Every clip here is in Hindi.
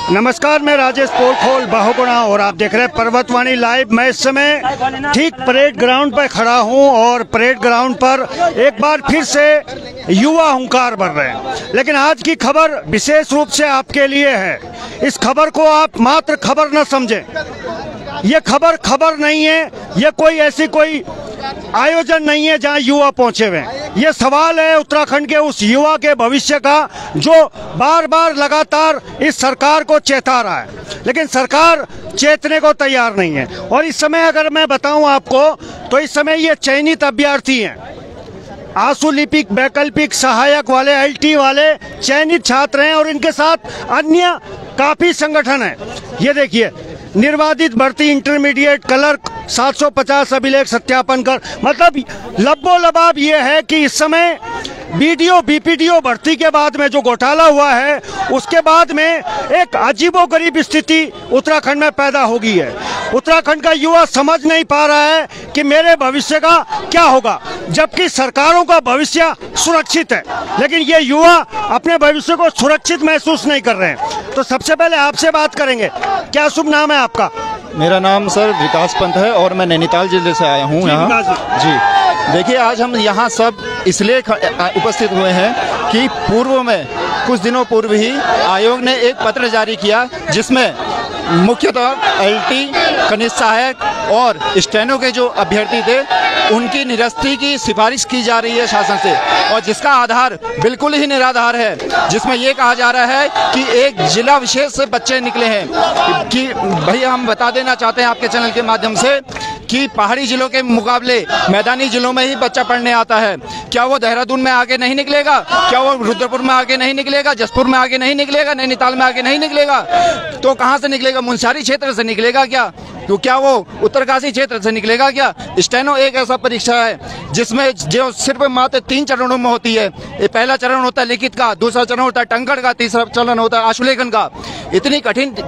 नमस्कार, मैं राजेश पोलखोल बाहुगुणा और आप देख रहे हैं पर्वतवाणी लाइव। मैं इस समय ठीक परेड ग्राउंड पर खड़ा हूं और परेड ग्राउंड पर एक बार फिर से युवा हुंकार भर रहे हैं। लेकिन आज की खबर विशेष रूप से आपके लिए है। इस खबर को आप मात्र खबर न समझें। ये खबर नहीं है, ये कोई आयोजन नहीं है जहां युवा पहुंचे हुए हैं। ये सवाल है उत्तराखंड के उस युवा के भविष्य का जो बार बार लगातार इस सरकार को चेता रहा है, लेकिन सरकार चेतने को तैयार नहीं है। और इस समय अगर मैं बताऊं आपको तो इस समय ये चयनित अभ्यर्थी हैं, आंसू लिपिक, वैकल्पिक, सहायक वाले, LT वाले चयनित छात्र हैं और इनके साथ अन्य काफी संगठन है। ये देखिए, निर्वाधित भर्ती इंटरमीडिएट क्लर्क 750 अभिलेख सत्यापन कर, मतलब लब्बो लबाब ये है कि इस समय BDO BPDO भर्ती के बाद में जो घोटाला हुआ है उसके बाद में एक अजीबोगरीब स्थिति उत्तराखंड में पैदा हो गई है। उत्तराखंड का युवा समझ नहीं पा रहा है कि मेरे भविष्य का क्या होगा, जबकि सरकारों का भविष्य सुरक्षित है, लेकिन ये युवा अपने भविष्य को सुरक्षित महसूस नहीं कर रहे हैं। तो सबसे पहले आपसे बात करेंगे। क्या शुभ नाम है आपका? मेरा नाम सर विकास पंत है और मैं नैनीताल जिले से आया हूँ यहाँ। जी देखिए, आज हम यहाँ सब इसलिए उपस्थित हुए हैं कि पूर्व में कुछ दिनों पूर्व ही आयोग ने एक पत्र जारी किया जिसमें मुख्यतः LT, कनिष्ठ सहायक और स्टेनो के जो अभ्यर्थी थे उनकी निरस्ती की सिफारिश की जा रही है शासन से, और जिसका आधार बिल्कुल ही निराधार है, जिसमें ये कहा जा रहा है कि एक जिला विशेष से बच्चे निकले हैं। कि भैया हम बता देना चाहते हैं आपके चैनल के माध्यम से कि पहाड़ी जिलों के मुकाबले मैदानी जिलों में ही बच्चा पढ़ने आता है। क्या वो देहरादून में आगे नहीं निकलेगा? क्या वो रुद्रपुर में आगे नहीं निकलेगा? जसपुर में आगे नहीं निकलेगा? नैनीताल में आगे नहीं निकलेगा? तो कहाँ से निकलेगा? मुनस्यारी क्षेत्र से निकलेगा क्या? तो क्या वो उत्तरकाशी क्षेत्र से निकलेगा क्या? स्टेनो एक ऐसा परीक्षा है जिसमें जो सिर्फ मात्र 3 चरणों में होती है। ये पहला चरण होता है लिखित का, दूसरा चरण होता है टंकण का, तीसरा चरण होता है आशुलेखन का। इतनी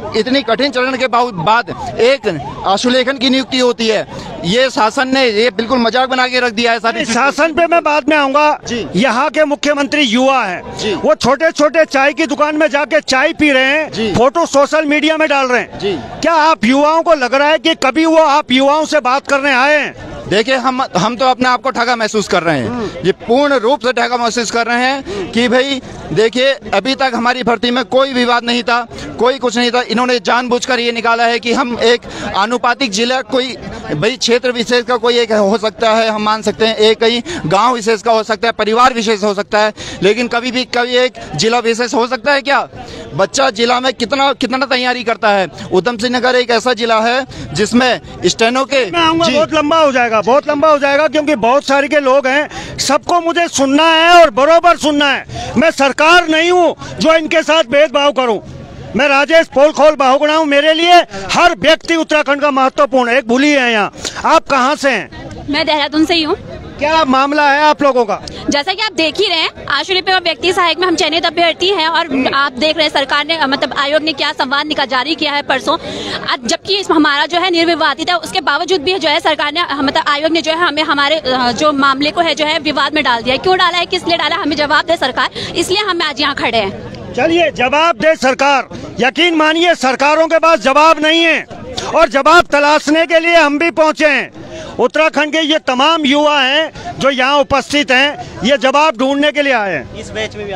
कठिन चरण के बाद एक आशुलेखन की नियुक्ति होती है। ये शासन ने ये बिल्कुल मजाक बना के रख दिया है सारी। शासन पे मैं बाद में आऊंगा। यहाँ के मुख्यमंत्री युवा हैं, वो छोटे छोटे चाय की दुकान में जाके चाय पी रहे हैं, फोटो सोशल मीडिया में डाल रहे हैं। क्या आप युवाओं को लग रहा है कि कभी वो आप युवाओं से बात करने आए हैं? देखिए, हम तो अपने आप को ठगा महसूस कर रहे हैं। ये पूर्ण रूप से ठगा महसूस कर रहे हैं कि भाई देखिए, अभी तक हमारी भर्ती में कोई विवाद नहीं था, कोई कुछ नहीं था। इन्होंने जानबूझकर ये निकाला है कि हम एक आनुपातिक जिला, कोई भाई क्षेत्र विशेष का कोई एक हो सकता है, हम मान सकते हैं, एक कहीं गांव विशेष का हो सकता है, परिवार विशेष हो सकता है, लेकिन कभी एक जिला विशेष हो सकता है क्या? बच्चा जिला में कितना तैयारी करता है। ऊधम सिंह नगर एक ऐसा जिला है जिसमें स्टेनो के बहुत लंबा हो जाएगा क्योंकि बहुत सारे के लोग हैं, सबको मुझे सुनना है और बरोबर सुनना है। मैं सरकार नहीं हूँ जो इनके साथ भेदभाव करूँ। मैं राजेश पोलखोल बाहुगुणा हूँ। मेरे लिए हर व्यक्ति उत्तराखंड का महत्वपूर्ण है। एक भूली है यहाँ। आप कहाँ से हैं? मैं देहरादून से ही हूँ। क्या मामला है आप लोगों का? जैसा कि आप देख ही रहे हैं, आशु लिपिक और व्यक्ति सहायक में हम चयनित अभ्यर्थी हैं और आप देख रहे हैं सरकार ने मतलब आयोग ने क्या संवाद जारी किया है परसों। जबकि हमारा जो है निर्विवादित है, उसके बावजूद भी जो है सरकार ने मतलब आयोग ने जो है हमें हमारे जो मामले को है जो है विवाद में डाल दिया। क्यों डाला है, किस लिए डाला, हमें जवाब दे सरकार, इसलिए हम आज यहाँ खड़े हैं। चलिए, जवाब दे सरकार। यकीन मानिए सरकारों के पास जवाब नहीं है और जवाब तलाशने के लिए हम भी पहुंचे हैं। उत्तराखंड के ये तमाम युवा हैं जो यहाँ उपस्थित हैं, ये जवाब ढूंढने के लिए आए हैं। इस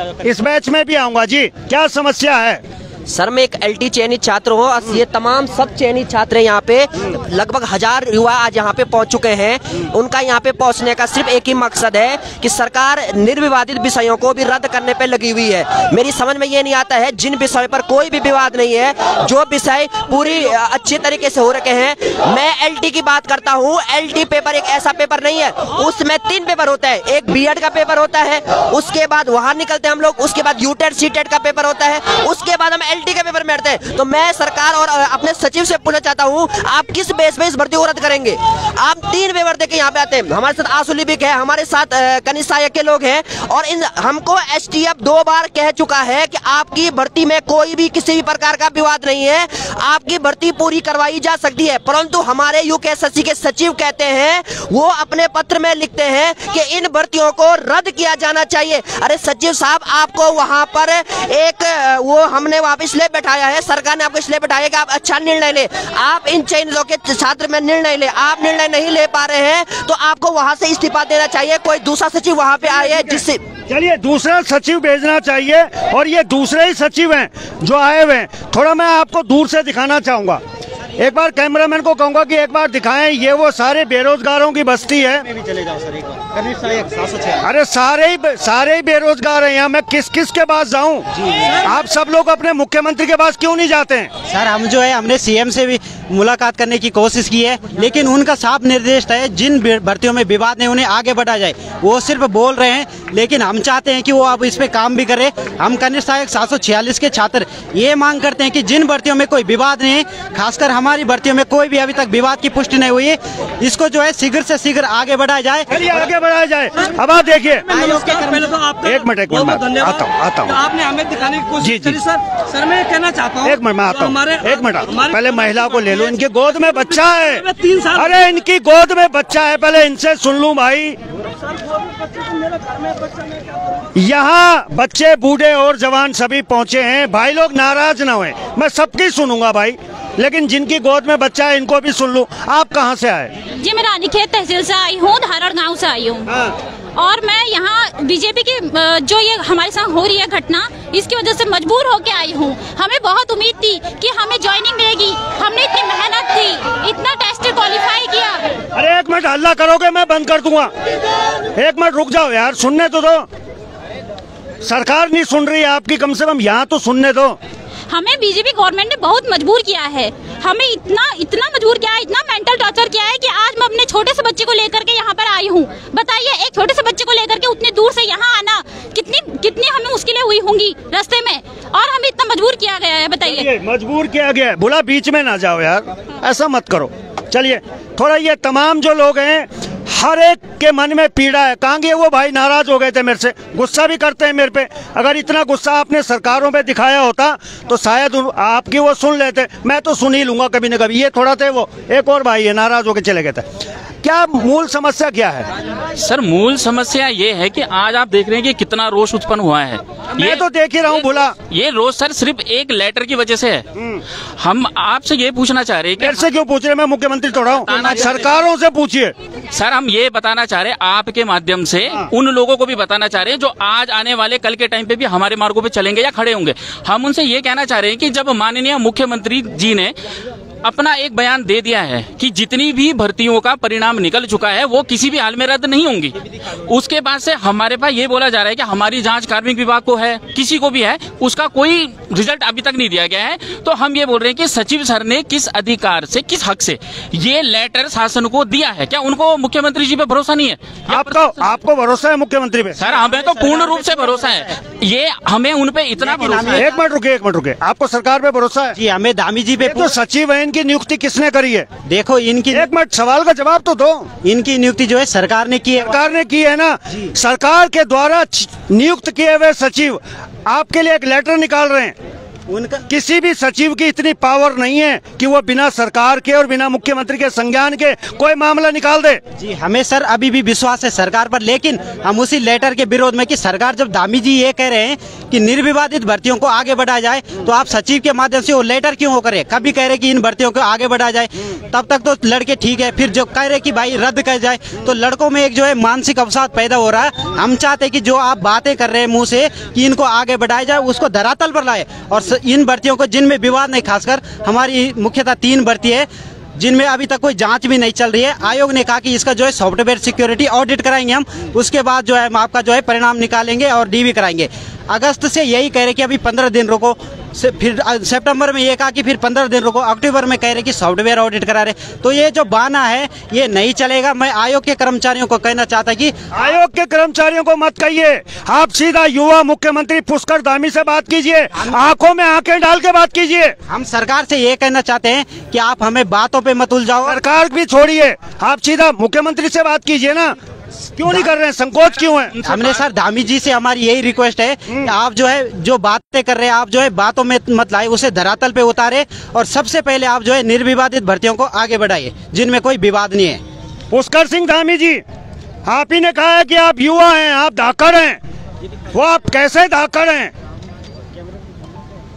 बैच में भी आऊंगा जी। क्या समस्या है? सर, मैं एक LT चयनित छात्र हूँ और ये तमाम सब चयनित छात्र यहाँ पे लगभग 1000 युवा आज यहाँ पे पहुँच चुके हैं। उनका यहाँ पे पहुँचने का सिर्फ एक ही मकसद है कि सरकार निर्विवादित विषयों को भी रद्द करने पे लगी हुई है। मेरी समझ में ये नहीं आता है, जिन विषयों पर कोई भी विवाद नहीं है, जो विषय पूरी अच्छी तरीके से हो रखे हैं। मैं LT की बात करता हूँ। LT पेपर एक ऐसा पेपर नहीं है, उसमें 3 पेपर होता है। एक B.Ed का पेपर होता है, उसके बाद वहाँ निकलते हैं हम लोग, उसके बाद UTET CTET का पेपर होता है, उसके बाद हम LT के पेपर में बैठते हैं। तो मैं सरकार और अपने सचिव से पूछना चाहता हूं, आप किस बेस पे इस भर्ती को रद्द करेंगे? आप 3 पेपर देके यहाँ पे आते हैं। हमारे साथ आंसू लिपिक है, हमारे साथ कनिष्ठ सहायक के लोग हैं और हमको STF 2 बार कह चुका है कि आपकी भर्ती में कोई भी किसी भी प्रकार का विवाद नहीं है, आपकी भर्ती पूरी करवाई जा सकती है। परंतु हमारे UKSSC के सचिव कहते हैं, वो अपने पत्र में लिखते हैं कि इन भर्तियों को रद्द किया जाना चाहिए। अरे सचिव साहब, आपको वहां पर एक वो हमने वहां पे इसलिए बैठाया है, सरकार ने आपको इसलिए बैठाया कि आप अच्छा निर्णय ले, आप इन चयनितों के छात्र में निर्णय ले। आप निर्णय नहीं ले पा रहे हैं तो आपको वहां से इस्तीफा देना चाहिए, कोई दूसरा सचिव वहां पे आए जिससे। चलिए दूसरा सचिव भेजना चाहिए, और ये दूसरे ही सचिव हैं जो आए हुए हैं। थोड़ा मैं आपको दूर से दिखाना चाहूंगा, एक बार कैमरामैन को कहूंगा कि एक बार दिखाएं। ये वो सारे बेरोजगारों की बस्ती है। भी चले जाओ सर एक बार। अरे सारे ही बेरोजगार हैं यहाँ। मैं किस किस के पास जाऊँ? आप सब लोग अपने मुख्यमंत्री के पास क्यों नहीं जाते हैं? सर हम जो है हमने सीएम से भी मुलाकात करने की कोशिश की है, लेकिन उनका साफ निर्देश है जिन भर्तियों में विवाद नहीं उन्हें आगे बढ़ा जाए। वो सिर्फ बोल रहे हैं, लेकिन हम चाहते हैं कि वो अब इस पे काम भी करें। हम कनिष्ठ सहायक 746 के छात्र ये मांग करते हैं कि जिन भर्तियों में कोई विवाद नहीं है, खासकर हमारी भर्तियों में कोई भी अभी तक विवाद की पुष्टि नहीं हुई है, इसको जो है शीघ्र से शीघ्र आगे बढ़ाया जाए। आगे बढ़ाया जाए। अब आप देखिए, एक मिनट मैं आता हूँ। आपने हमें दिखाने की कोशिश करी सर मैं कहना चाहता हूँ, एक मिनट मैं आता हूँ, एक मिनट पहले महिला को ले लो। इनकी गोद में बच्चा है। 3 साल। अरे इनकी गोद में बच्चा है, पहले इनसे सुन लूं भाई। यहाँ बच्चे बूढ़े और जवान सभी पहुँचे हैं। भाई लोग नाराज ना हुए, मैं सबकी सुनूंगा भाई, लेकिन जिनकी गोद में बच्चा है इनको भी सुन लूं। आप कहाँ से आए? जी मैं रानीखेत तहसील से आई हूँ, धारण गांव से आई हूँ। और मैं यहाँ बीजेपी की जो ये हमारे साथ हो रही है घटना, इसकी वजह से मजबूर होके आई हूँ। हमें बहुत उम्मीद थी कि हमें ज्वाइनिंग मिलेगी, हमने इतनी मेहनत की, इतना टेस्ट क्वालिफाई किया। अरे एक मिनट हल्ला करोगे मैं बंद कर दूंगा। एक मिनट रुक जाओ यार, सुनने तो दो। सरकार नहीं सुन रही है आपकी, कम से कम यहाँ तो सुनने दो। हमें बीजेपी गवर्नमेंट ने बहुत मजबूर किया है, हमें इतना मजबूर किया है, इतना मेंटल टॉर्चर किया है कि आज मैं अपने छोटे से बच्चे को लेकर के यहाँ पर आई हूँ। बताइए, एक छोटे से बच्चे को लेकर के उतनी दूर से यहाँ आना कितनी हमें मुश्किलें हुई होंगी रास्ते में, और हमें इतना मजबूर किया गया है। बताइए, मजबूर किया गया है। बोला बीच में ना जाओ यार, ऐसा मत करो। चलिए थोड़ा, ये तमाम जो लोग हैं हर एक के मन में पीड़ा है। कहाँ गए वो भाई? नाराज हो गए थे मेरे से, गुस्सा भी करते हैं मेरे पे। अगर इतना गुस्सा आपने सरकारों पे दिखाया होता तो शायद आपकी वो सुन लेते। मैं तो सुन ही लूंगा कभी न कभी। ये थोड़ा थे वो एक और भाई है, नाराज होकर चले गए थे। क्या मूल समस्या क्या है? सर मूल समस्या ये है कि आज आप देख रहे हैं कि कितना रोष उत्पन्न हुआ है। मैं तो देख ही रहा हूँ। बोला ये रोष सर सिर्फ एक लेटर की वजह से है। हम आपसे ये पूछना चाह रहे हैं कि से क्यों पूछ रहे? मैं मुख्यमंत्री थोड़ा हूँ, सरकारों से पूछिए। सर हम ये बताना चाह रहे हैं आपके माध्यम से, उन लोगों को भी बताना चाह रहे हैं जो आज आने वाले कल के टाइम पे भी हमारे मार्गों पे चलेंगे या खड़े होंगे। हम उनसे ये कहना चाह रहे हैं कि जब माननीय मुख्यमंत्री जी ने अपना एक बयान दे दिया है कि जितनी भी भर्तियों का परिणाम निकल चुका है वो किसी भी हाल में रद्द नहीं होंगी, उसके बाद से हमारे पास ये बोला जा रहा है कि हमारी जांच कार्मिक विभाग को है, किसी को भी है, उसका कोई रिजल्ट अभी तक नहीं दिया गया है। तो हम ये बोल रहे हैं कि सचिव सर ने किस अधिकार से, किस हक से ये लेटर शासन को दिया है? क्या उनको मुख्यमंत्री जी पे भरोसा नहीं है? आपको भरोसा है मुख्यमंत्री पे? सर हमें तो पूर्ण रूप से भरोसा है, ये हमें उन पे इतना भरोसा है। एक मिनट रुके, आपको सरकार पे भरोसा है? जी हमें दामी जी पे। तो सचिव है, इनकी नियुक्ति किसने करी है? देखो इनकी, एक मिनट सवाल का जवाब तो दो। इनकी नियुक्ति जो है सरकार ने की है। सरकार ने की है ना? सरकार के द्वारा नियुक्त किए हुए सचिव आपके लिए एक लेटर निकाल रहे हैं। उनका किसी भी सचिव की इतनी पावर नहीं है कि वो बिना सरकार के और बिना मुख्यमंत्री के संज्ञान के कोई मामला निकाल दे। जी हमें सर अभी भी विश्वास है सरकार पर, लेकिन हम उसी लेटर के विरोध में कि सरकार जब दामी जी ये कह रहे हैं कि निर्विवादित भर्तियों को आगे बढ़ाया जाए, तो आप सचिव के माध्यम से वो लेटर क्यों करे? कभी कह रहे कि इन भर्तियों को आगे बढ़ाया जाए, तब तक तो लड़के ठीक है, फिर जो कह रहे कि भाई रद्द कर जाए, तो लड़कों में एक जो है मानसिक अवसाद पैदा हो रहा है। हम चाहते हैं कि जो आप बातें कर रहे हैं मुंह से कि इनको आगे बढ़ाया जाए, उसको धरातल पर लाए। और इन भर्तियों को जिनमें विवाद नहीं, खासकर हमारी मुख्यतः 3 भर्ती है जिनमें अभी तक कोई जांच भी नहीं चल रही है। आयोग ने कहा कि इसका जो है सॉफ्टवेयर सिक्योरिटी ऑडिट कराएंगे हम, उसके बाद जो है हम आपका जो है परिणाम निकालेंगे और डी भी कराएंगे। अगस्त से यही कह रहे कि अभी 15 दिन रुको, फिर सितंबर में ये कहा कि फिर 15 दिन रुको, अक्टूबर में कह रहे कि सॉफ्टवेयर ऑडिट करा रहे। तो ये जो बहाना है ये नहीं चलेगा। मैं आयोग के कर्मचारियों को कहना चाहता कि आयोग के कर्मचारियों को मत कहिए, आप सीधा युवा मुख्यमंत्री पुष्कर धामी से बात कीजिए, आंखों में आंखें डाल के बात कीजिए। हम सरकार से ये कहना चाहते हैं कि आप हमें बातों पे मत उलझाओ। सरकार भी छोड़िए, आप सीधा मुख्यमंत्री से बात कीजिए ना। क्यों नहीं कर रहे हैं? संकोच क्यों है? हमने सर धामी जी से हमारी यही रिक्वेस्ट है कि आप जो है जो बातें कर रहे हैं आप जो है बातों में मत लाए, उसे धरातल पे उतारे, और सबसे पहले आप जो है निर्विवादित भर्तियों को आगे बढ़ाइए जिनमें कोई विवाद नहीं है। पुष्कर सिंह धामी जी, आप ही ने कहा है कि आप युवा हैं, आप धाकड़ हैं। वो आप कैसे धाकड़ हैं?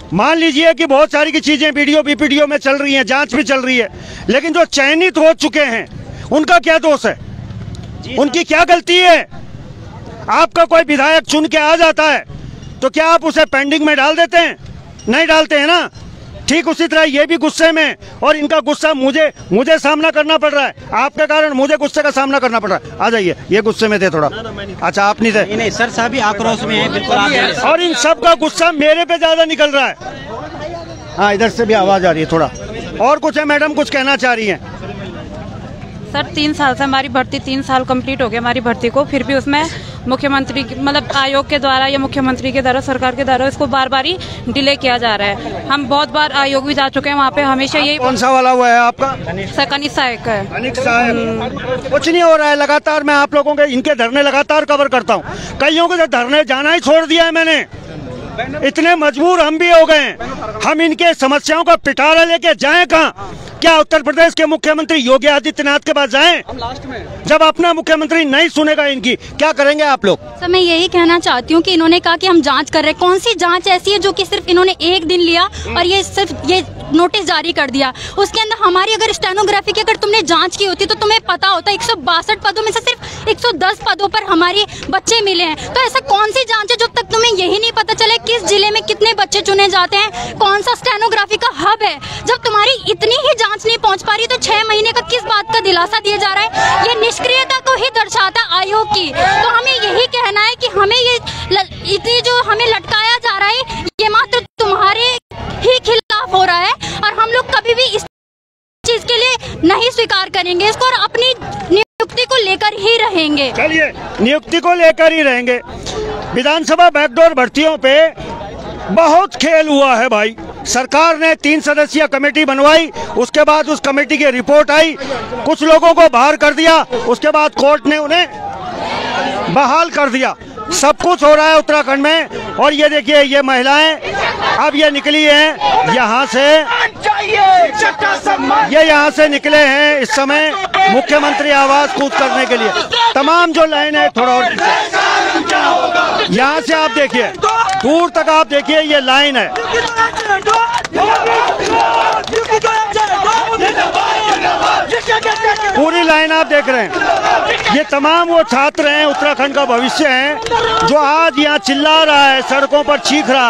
मान लीजिए कि बहुत सारी की चीजें वीडियो बीपीडीओ में चल रही हैं, जांच भी चल रही है, लेकिन जो चयनित हो चुके हैं उनका क्या दोष है? उनकी क्या गलती है? आपका कोई विधायक चुन के आ जाता है तो क्या आप उसे पेंडिंग में डाल देते हैं? नहीं डालते हैं ना। ठीक उसी तरह ये भी गुस्से में, और इनका गुस्सा मुझे सामना करना पड़ रहा है, आपके कारण मुझे गुस्से का सामना करना पड़ रहा है। आ जाइए, ये गुस्से में थे थोड़ा। अच्छा, आप नहीं थे? नहीं सर, सभी आक्रोश में है, बिल्कुल। और इन सब का गुस्सा मेरे पे ज्यादा निकल रहा है। हाँ, इधर से भी आवाज आ रही है थोड़ा। और कुछ है मैडम, कुछ कहना चाह रही हैं? सर 3 साल से हमारी भर्ती 3 साल कंप्लीट हो गया हमारी भर्ती को, फिर भी उसमें मुख्यमंत्री मतलब आयोग के द्वारा या मुख्यमंत्री के द्वारा, सरकार के द्वारा इसको बार बार ही डिले किया जा रहा है। हम बहुत बार आयोग भी जा चुके हैं, वहाँ पे हमेशा यही। कौन सा वाला हुआ है आपका? कनिक सहायक है। कनिक सहायक। कुछ नहीं हो रहा है, लगातार मैं आप लोगों के इनके धरने लगातार कवर करता हूँ। कईयों के धरने जाना ही छोड़ दिया है मैंने, इतने मजबूर हम भी हो गए। हम इनके समस्याओं का पिटारा लेके जाएं कहाँ? क्या उत्तर प्रदेश के मुख्यमंत्री योगी आदित्यनाथ के पास जाएं? जब अपना मुख्यमंत्री नहीं सुनेगा इनकी, क्या करेंगे आप लोग? सर मैं यही कहना चाहती हूँ कि इन्होंने कहा कि हम जांच कर रहे हैं। कौन सी जांच ऐसी है जो कि सिर्फ इन्होंने एक दिन लिया और ये सिर्फ ये नोटिस जारी कर दिया? उसके अंदर हमारी अगर स्टेनोग्राफी की अगर तुमने जांच की होती तो तुम्हें पता होता 162 पदों में से सिर्फ 110 पदों पर हमारे बच्चे मिले हैं। तो ऐसा कौन सी जांच है जब तक तुम्हें यही नहीं पता चले किस जिले में कितने बच्चे चुने जाते हैं, कौन सा स्टेनोग्राफी का हब है? जब तुम्हारी इतनी ही जांच नहीं पहुंच पा रही तो 6 महीने का किस बात का दिलासा दिया जा रहा है? ये निष्क्रियता को ही दर्शाता आयोग की। तो हमें यही कहना है कि हमें ये इतनी जो हमें लटकाया जा रहा है ये मात्र तुम्हारे ही खिलाफ हो रहा है, और हम लोग कभी भी इस चीज के लिए नहीं स्वीकार करेंगे इसको, और अपनी नियुक्ति को लेकर ही रहेंगे। चलिए, नियुक्ति को लेकर ही रहेंगे। विधानसभा बैकडोर भर्तियों पे बहुत खेल हुआ है भाई। सरकार ने 3 सदस्यीय कमेटी बनवाई, उसके बाद उस कमेटी की रिपोर्ट आई, कुछ लोगों को बाहर कर दिया, उसके बाद कोर्ट ने उन्हें बहाल कर दिया। सब कुछ हो रहा है उत्तराखंड में। और ये देखिए, ये महिलाएं अब ये निकली हैं यहाँ से, ये यहाँ से निकले हैं इस समय मुख्यमंत्री आवास कूच करने के लिए। तमाम जो लाइन है, थोड़ा और यहाँ से आप देखिए, दूर तक आप देखिए, ये लाइन है। पूरी लाइन आप देख रहे हैं। ये तमाम वो छात्र हैं, उत्तराखंड का भविष्य है, जो आज यहाँ चिल्ला रहा है, सड़कों पर चीख रहा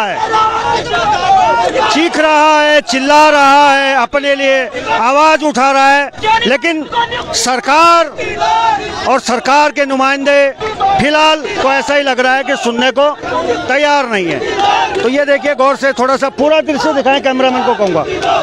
है, चिल्ला रहा है, अपने लिए आवाज उठा रहा है। लेकिन सरकार और सरकार के नुमाइंदे फिलहाल तो ऐसा ही लग रहा है कि सुनने को तैयार नहीं है। तो ये देखिए, गौर से थोड़ा सा पूरा दृश्य दिखाएं, कैमरामैन को कहूँगा।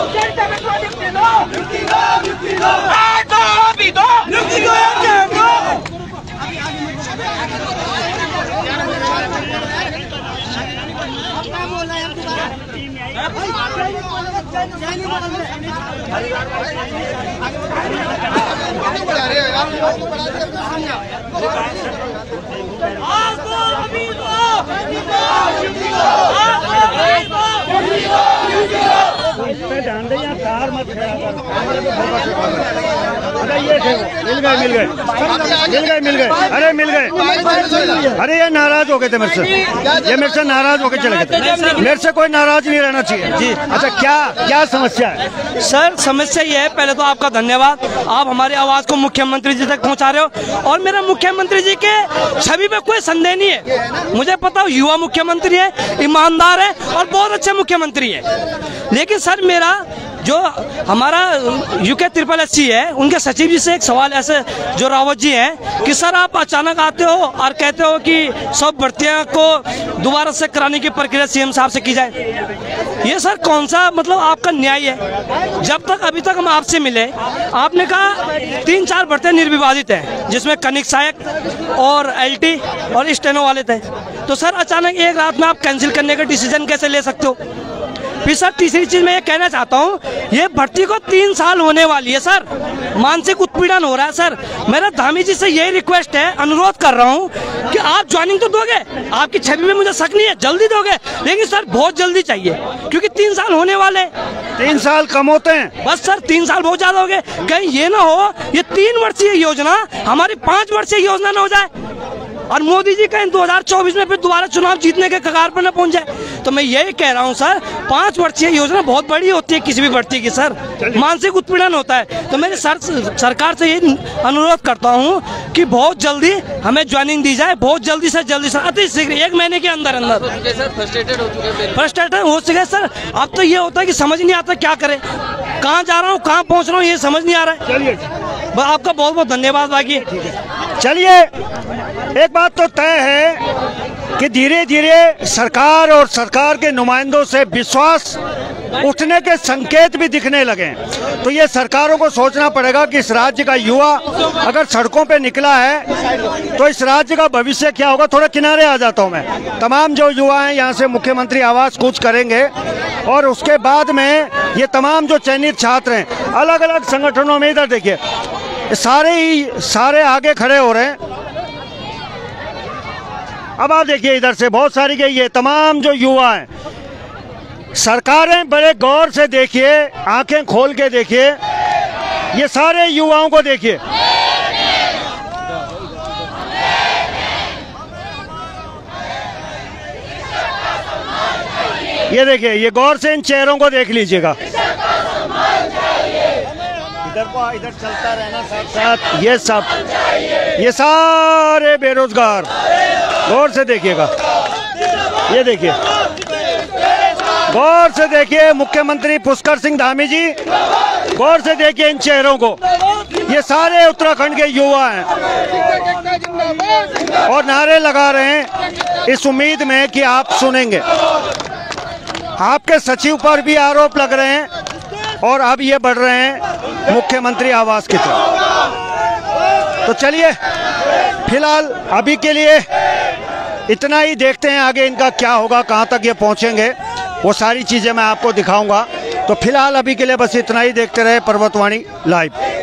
ध्यान दें, यहाँ कार मत मिल गए। अरे मिल गए। अरे ये नाराज हो गए थे मेरे से, ये मेरे से नाराज होकर चले गए थे। मेरे से कोई नाराज नहीं रहना चाहिए जी। अच्छा, क्या समस्या है सर? समस्या ये है, पहले तो आपका धन्यवाद, आप हमारी आवाज को मुख्यमंत्री जी तक पहुंचा रहे हो। और मेरा मुख्यमंत्री जी के छवि पे कोई संदेह नहीं है, मुझे पता है युवा मुख्यमंत्री है, ईमानदार है और बहुत अच्छे मुख्यमंत्री है। लेकिन सर मेरा जो हमारा यूके SSSC है, उनके सचिव जी से एक सवाल ऐसे, जो रावत जी हैं, कि सर आप अचानक आते हो और कहते हो कि सब भर्तियां को दोबारा से कराने की प्रक्रिया CM साहब से की जाए। ये सर कौन सा मतलब आपका न्याय है? जब तक अभी तक हम आपसे मिले, आपने कहा 3-4 भर्तियां निर्विवादित हैं, जिसमें कनिक सहायक और LT और स्टेनो वाले थे। तो सर अचानक एक रात में आप कैंसिल करने का डिसीजन कैसे ले सकते हो? फिर सर तीसरी चीज मैं ये कहना चाहता हूँ, ये भर्ती को 3 साल होने वाली है सर, मानसिक उत्पीड़न हो रहा है सर। मेरा धामी जी से यही रिक्वेस्ट है, अनुरोध कर रहा हूँ कि आप ज्वाइनिंग तो दोगे, आपकी छवि में मुझे शक नहीं है, जल्दी दोगे, लेकिन सर बहुत जल्दी चाहिए, क्योंकि 3 साल होने वाले। 3 साल कम होते हैं बस सर, 3 साल बहुत ज्यादा हो गए। कहीं ये ना हो ये 3 वर्षीय योजना हमारी 5 वर्षीय योजना न हो जाए, और मोदी जी कहीं 2024 में फिर दोबारा चुनाव जीतने के कगार पर न पहुंच जाए। तो मैं यही कह रहा हूँ सर, 5 वर्षीय योजना बहुत बड़ी होती है किसी भी भर्ती की सर, मानसिक उत्पीड़न होता है। तो मेरे सरकार से ये अनुरोध करता हूँ कि बहुत जल्दी हमें ज्वाइनिंग दी जाए, बहुत जल्दी से अति शीघ्र 1 महीने के अंदर फ्रस्ट्रेटेड हो चुके सर। अब तो ये होता है कि समझ नहीं आता क्या करें, कहाँ जा रहा हूँ, कहाँ पहुँच रहा हूँ, ये समझ नहीं आ रहा है। चलिए, आपका बहुत बहुत धन्यवाद। बाकी चलिए, एक बात तो तय है कि धीरे धीरे सरकार और सरकार के नुमाइंदों से विश्वास उठने के संकेत भी दिखने लगे। तो ये सरकारों को सोचना पड़ेगा कि इस राज्य का युवा अगर सड़कों पे निकला है तो इस राज्य का भविष्य क्या होगा। थोड़ा किनारे आ जाता हूँ मैं। तमाम जो युवा हैं यहाँ से मुख्यमंत्री आवास कूच करेंगे और उसके बाद में ये तमाम जो चयनित छात्र हैं अलग अलग संगठनों में, इधर देखिए सारे आगे खड़े हो रहे हैं। अब आप देखिए इधर से बहुत सारी गई है, तमाम जो युवा हैं। सरकारें बड़े गौर से देखिए, आंखें खोल के देखिए, ये सारे युवाओं को देखिए। ये देखिए, ये गौर से इन चेहरों को देख लीजिएगा। इधर चलता रहना साथ साथ, ये सारे बेरोजगार गौर से देखिएगा। ये देखिए, गौर से देखिए मुख्यमंत्री पुष्कर सिंह धामी जी, गौर से देखिए इन चेहरों को। ये सारे उत्तराखंड के युवा हैं और नारे लगा रहे हैं इस उम्मीद में कि आप सुनेंगे। आपके सचिव पर भी आरोप लग रहे हैं और अब ये बढ़ रहे हैं मुख्यमंत्री आवास की तरफ। तो चलिए, फिलहाल अभी के लिए इतना ही, देखते हैं आगे इनका क्या होगा, कहां तक ये पहुंचेंगे, वो सारी चीजें मैं आपको दिखाऊंगा। तो फिलहाल अभी के लिए बस इतना ही। देखते रहे पर्वतवाणी लाइव।